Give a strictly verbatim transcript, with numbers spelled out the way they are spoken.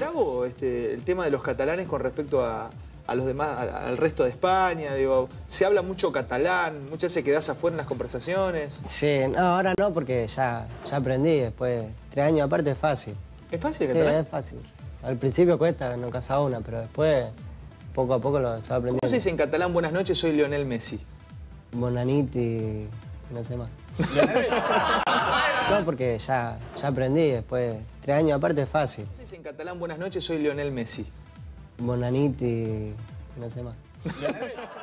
bravo este, el tema de los catalanes con respecto a, a los demás, a, al resto de España? Digo, se habla mucho catalán, muchas veces quedás afuera en las conversaciones. Sí, no, ahora no, porque ya, ya aprendí, después tres años aparte es fácil. ¿Es fácil el Sí, catalán? es fácil. Al principio cuesta, no casa una, pero después, poco a poco lo se va aprendiendo. ¿Cómo se dice en catalán buenas noches, soy Lionel Messi? Bonaniti, no sé más. No, porque ya, ya aprendí, después tres años aparte es fácil. ¿Cómo se dice en catalán buenas noches, soy Lionel Messi? Bonaniti, no sé más.